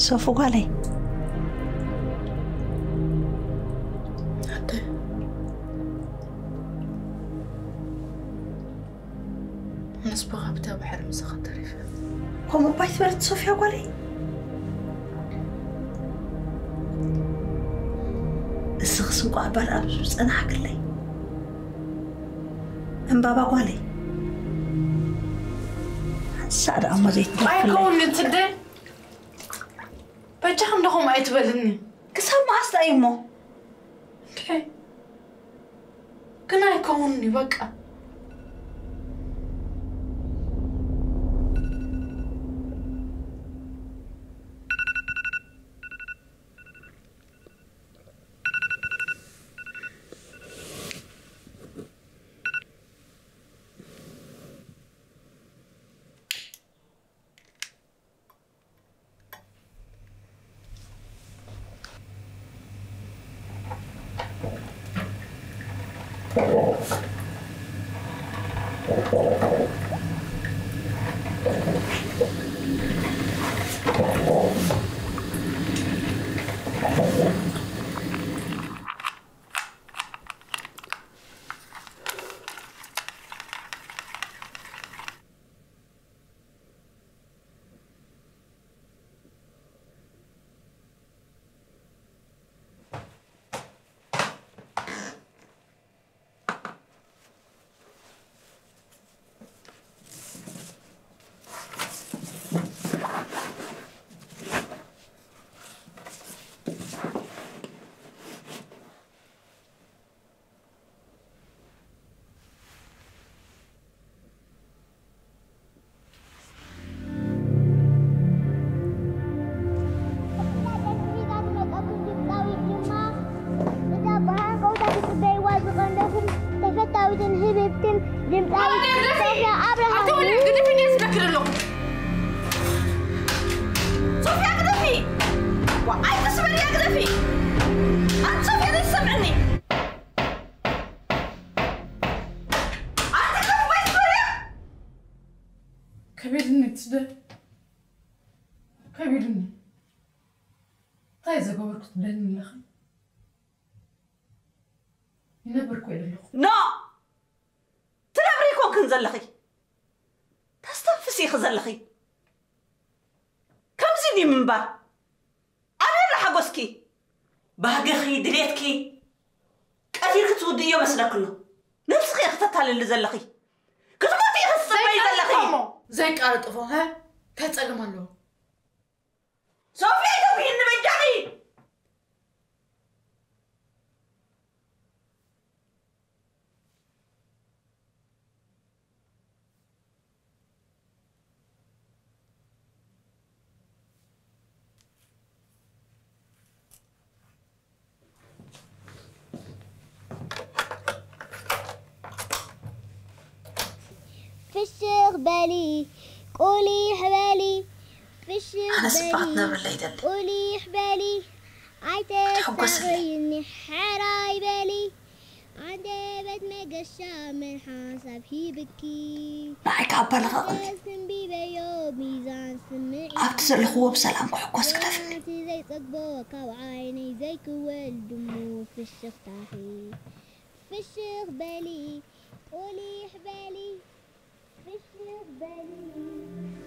صوفو قالي حتى نسبغها بتابع حرم سخن تريفة هم بايت برد صوفيا قالي السخسوق عبال أبس أنا حق لي أم بابا قالي سعد أما زيت أي كون أنت ده بجهم لهم أي تبلني كسب ما أصلا يمو كي كنا يكونني بقى كبيرني تده كبيرني طيب زقورك تبلني لخ ينبركوا إلى اللخ لا تنبريكم كنزلخي تستنفسي خزلخي كم زيني من بار أنا اللي حقوسكي باقي دريتكي كثير كتودي يوم أسنا كله نفسخي اختتها للي زلخي كتبوتي خصبي زلخي زي قالت أفو ها كتسلم الله صوفيا توبي النبجاني فشخ بالي قولي حبالي فشخ أنا سبعتنا بالي بالليل اللي قولي حبالي عتستغيني حراي بالي عدبت مقشة من حسب هيبكي معك عبالغ أنت اسم بيبيو ميزان سمعي عبتزل هو بسلام كحكوس كتف زي صقبوك وعيني زي كوال دمو فشخ تاحي فشخ بالي قولي حبالي فشخ بالي